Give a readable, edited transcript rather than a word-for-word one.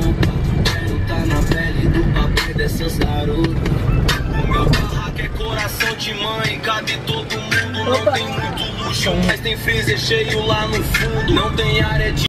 Quero tá na pele do papai dessas garotas. O meu barraco é coração de mãe, cabe todo mundo. Não tem muito luxo, mas tem freezer cheio lá no fundo. Não tem área de